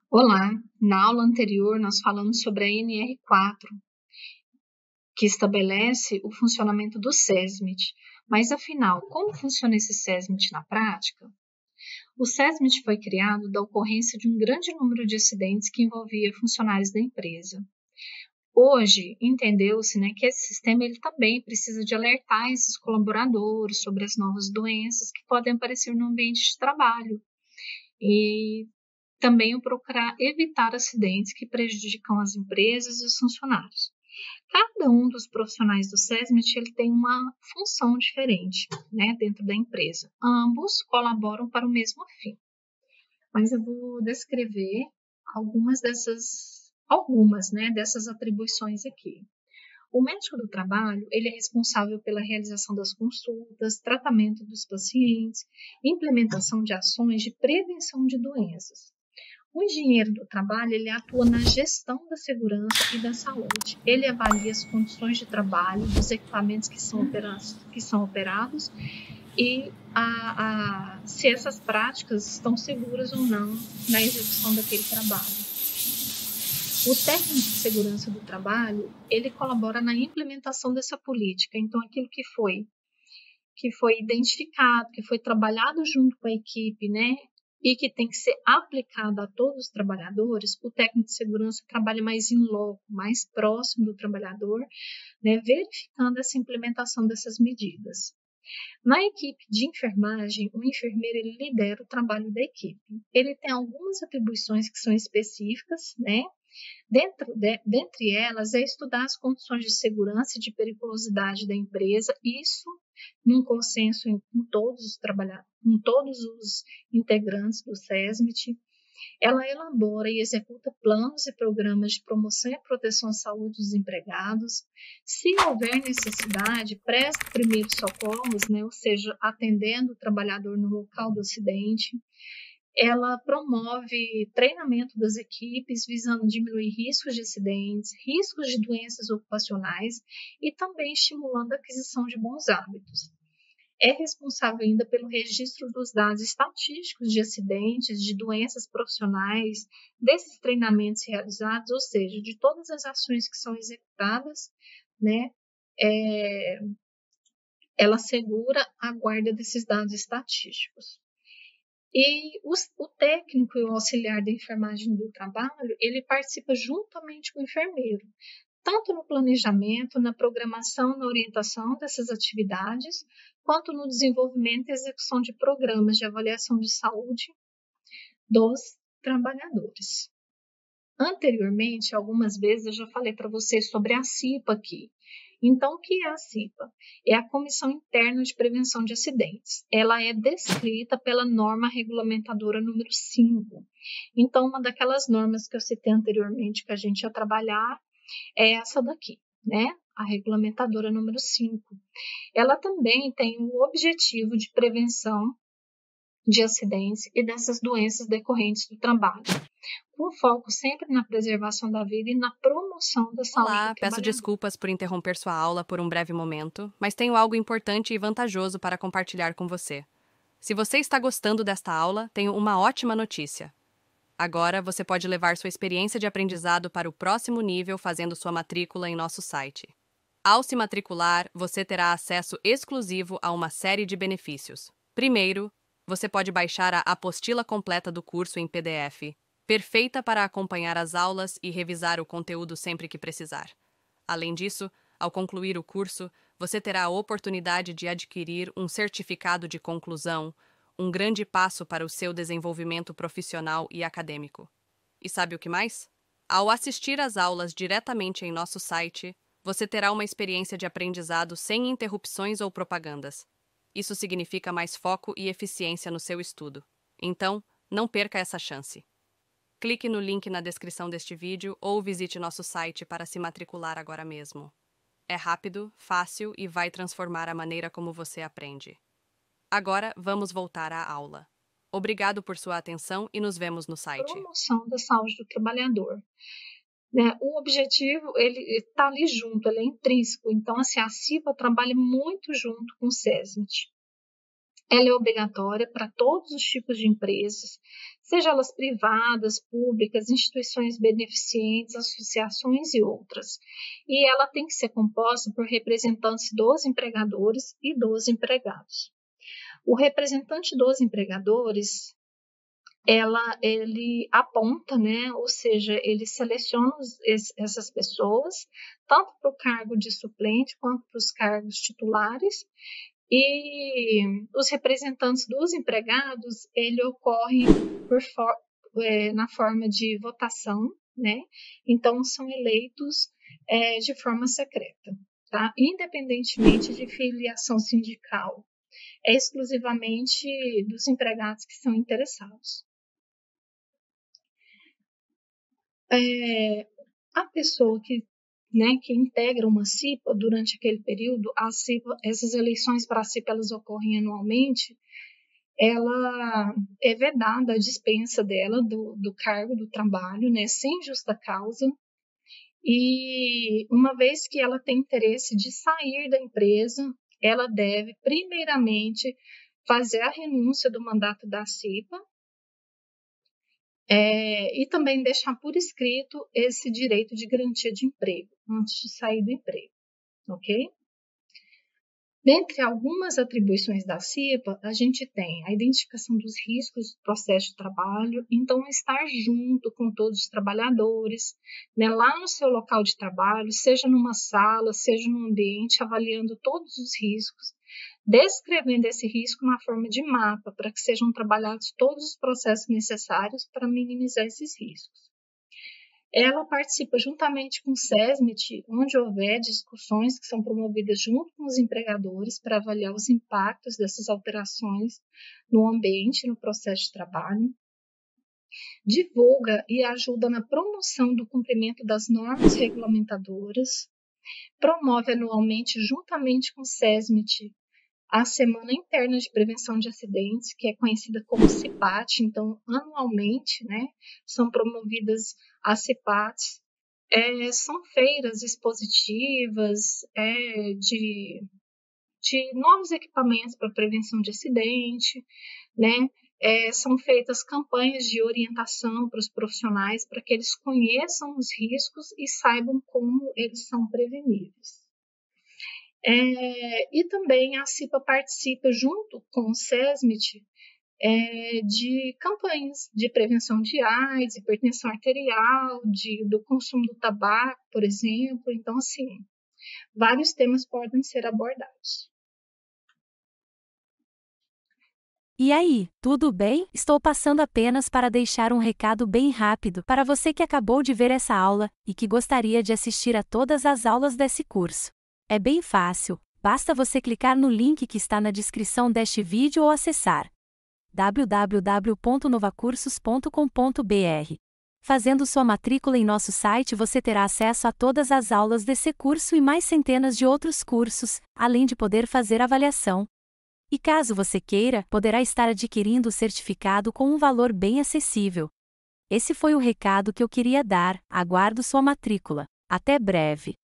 Olá, na aula anterior nós falamos sobre a NR4, que estabelece o funcionamento do SESMIT. Mas afinal, como funciona esse SESMIT na prática? O SESMIT foi criado da ocorrência de um grande número de acidentes que envolvia funcionários da empresa. Hoje, entendeu-se, que esse sistema ele também precisa de alertar esses colaboradores sobre as novas doenças que podem aparecer no ambiente de trabalho e também o procurar evitar acidentes que prejudicam as empresas e os funcionários. Cada um dos profissionais do SESMIT ele tem uma função diferente, dentro da empresa. Ambos colaboram para o mesmo fim. Mas eu vou descrever algumas dessas atribuições aqui. O médico do trabalho ele é responsável pela realização das consultas, tratamento dos pacientes, implementação de ações de prevenção de doenças. O engenheiro do trabalho ele atua na gestão da segurança e da saúde. Ele avalia as condições de trabalho dos equipamentos que são operados e se essas práticas estão seguras ou não na execução daquele trabalho. O técnico de segurança do trabalho ele colabora na implementação dessa política. Então, aquilo que foi identificado, que foi trabalhado junto com a equipe, e que tem que ser aplicado a todos os trabalhadores, o técnico de segurança trabalha mais em loco, mais próximo do trabalhador, verificando essa implementação dessas medidas. Na equipe de enfermagem, o enfermeiro ele lidera o trabalho da equipe. Ele tem algumas atribuições que são específicas, Dentre elas é estudar as condições de segurança e de periculosidade da empresa, isso num consenso com todos os integrantes do SESMIT. Ela elabora e executa planos e programas de promoção e proteção à saúde dos empregados. Se houver necessidade, presta primeiros socorros, ou seja, atendendo o trabalhador no local do acidente. Ela promove treinamento das equipes visando diminuir riscos de acidentes, riscos de doenças ocupacionais e também estimulando a aquisição de bons hábitos. É responsável ainda pelo registro dos dados estatísticos de acidentes, de doenças profissionais, desses treinamentos realizados, ou seja, de todas as ações que são executadas, ela assegura a guarda desses dados estatísticos. E o técnico e o auxiliar da enfermagem do trabalho, ele participa juntamente com o enfermeiro, tanto no planejamento, na programação, na orientação dessas atividades, quanto no desenvolvimento e execução de programas de avaliação de saúde dos trabalhadores. Anteriormente, algumas vezes eu já falei para vocês sobre a CIPA aqui. Então, o que é a CIPA? É a Comissão Interna de Prevenção de Acidentes. Ela é descrita pela norma regulamentadora número 5. Então, uma daquelas normas que eu citei anteriormente que a gente ia trabalhar é essa daqui, a regulamentadora número 5. Ela também tem o objetivo de prevenção de acidentes e dessas doenças decorrentes do trabalho, com foco sempre na preservação da vida e na promoção da saúde do Olá, peço trabalhador. desculpas por interromper sua aula por um breve momento, mas tenho algo importante e vantajoso para compartilhar com você. Se você está gostando desta aula, tenho uma ótima notícia. Agora você pode levar sua experiência de aprendizado para o próximo nível fazendo sua matrícula em nosso site. Ao se matricular, você terá acesso exclusivo a uma série de benefícios. Primeiro, você pode baixar a apostila completa do curso em PDF, perfeita para acompanhar as aulas e revisar o conteúdo sempre que precisar. Além disso, ao concluir o curso, você terá a oportunidade de adquirir um certificado de conclusão, um grande passo para o seu desenvolvimento profissional e acadêmico. E sabe o que mais? Ao assistir às aulas diretamente em nosso site, você terá uma experiência de aprendizado sem interrupções ou propagandas. Isso significa mais foco e eficiência no seu estudo. Então, não perca essa chance. Clique no link na descrição deste vídeo ou visite nosso site para se matricular agora mesmo. É rápido, fácil e vai transformar a maneira como você aprende. Agora, vamos voltar à aula. Obrigado por sua atenção e nos vemos no site. Promoção da saúde do trabalhador. O objetivo, ele está ali junto, ele é intrínseco. Então, assim, a CIPA trabalha muito junto com o SESMIT. Ela é obrigatória para todos os tipos de empresas, seja elas privadas, públicas, instituições beneficentes, associações e outras. E ela tem que ser composta por representantes dos empregadores e dos empregados. O representante dos empregadores, ele aponta, né, ou seja, ele seleciona essas pessoas, tanto para o cargo de suplente quanto para os cargos titulares, e os representantes dos empregados, ele ocorre na forma de votação, né, então são eleitos de forma secreta, tá? Independentemente de filiação sindical, é exclusivamente dos empregados que são interessados. A pessoa que integra uma CIPA durante aquele período, essas eleições para a CIPA elas ocorrem anualmente, ela é vedada a dispensa dela do cargo do trabalho, né, sem justa causa, e uma vez que ela tem interesse de sair da empresa, ela deve primeiramente fazer a renúncia do mandato da CIPA, e também deixar por escrito esse direito de garantia de emprego, antes de sair do emprego, ok? Dentre algumas atribuições da CIPA, a gente tem a identificação dos riscos do processo de trabalho, então estar junto com todos os trabalhadores, né, lá no seu local de trabalho, seja numa sala, seja num ambiente, avaliando todos os riscos, descrevendo esse risco na forma de mapa, para que sejam trabalhados todos os processos necessários para minimizar esses riscos. Ela participa juntamente com o SESMIT, onde houver discussões que são promovidas junto com os empregadores para avaliar os impactos dessas alterações no ambiente, no processo de trabalho. Divulga e ajuda na promoção do cumprimento das normas regulamentadoras. Promove anualmente, juntamente com o SESMIT, a Semana Interna de Prevenção de Acidentes, que é conhecida como CIPAT. Então, anualmente, né, são promovidas as CIPATs. São feiras expositivas de novos equipamentos para prevenção de acidente, né? São feitas campanhas de orientação para os profissionais, para que eles conheçam os riscos e saibam como eles são preveníveis. E também a CIPA participa, junto com o SESMIT, de campanhas de prevenção de AIDS, hipertensão arterial, do consumo do tabaco, por exemplo. Então, assim, vários temas podem ser abordados. E aí, tudo bem? Estou passando apenas para deixar um recado bem rápido para você que acabou de ver essa aula e que gostaria de assistir a todas as aulas desse curso. É bem fácil, basta você clicar no link que está na descrição deste vídeo ou acessar www.novacursos.com.br. Fazendo sua matrícula em nosso site, você terá acesso a todas as aulas desse curso e mais centenas de outros cursos, além de poder fazer avaliação. E caso você queira, poderá estar adquirindo o certificado com um valor bem acessível. Esse foi o recado que eu queria dar, aguardo sua matrícula. Até breve!